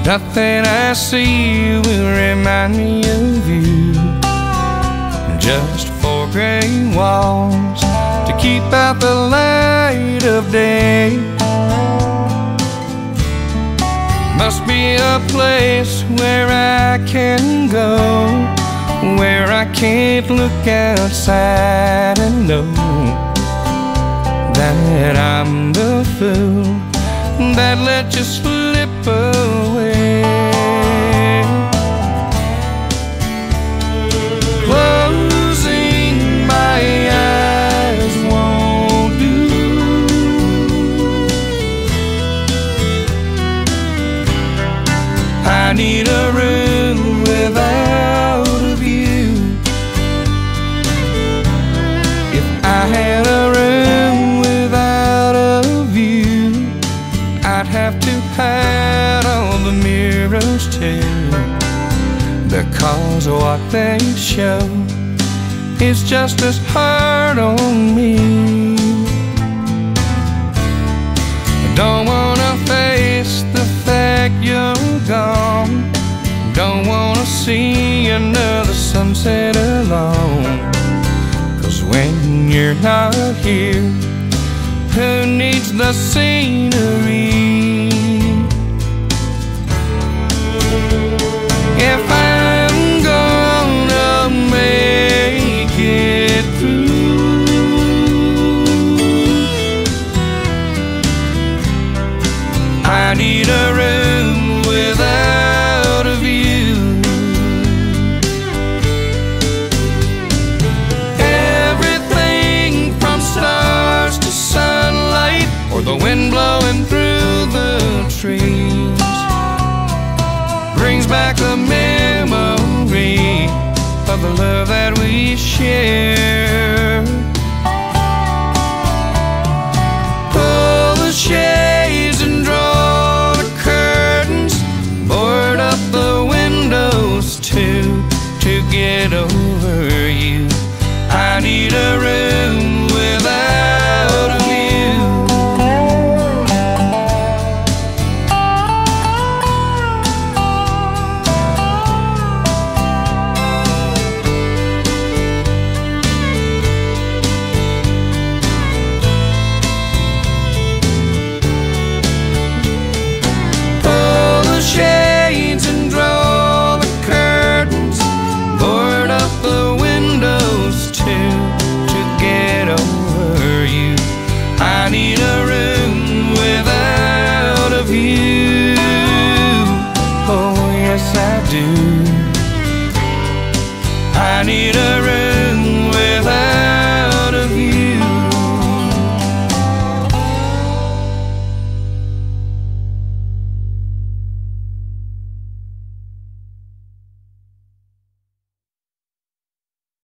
Nothing I see will remind me of you. Just four gray walls to keep out the light of day. Must be a place where I can go, where I can't look outside and know that I'm the fool that let you slip away. Closing my eyes won't do. I need a room without a view. If I had a room without a view, I'd have to hide all the mirrors too, because what they show is just as hard on me. I don't wanna face the fact you're gone. Don't wanna see another sunset alone. 'Cause when you're not here, who needs the scenery? If I'm gonna make it through, I need a room without a view. Everything from stars to sunlight, or the wind blowing through the trees, brings back the memory of the love that we share. Pull the shades and draw the curtains, board up the windows too, to get over you. I need a room without a view. Pull the shades and draw the curtains, board up the windows too, to get over you. I need a room without a view. Oh yes I do. I need a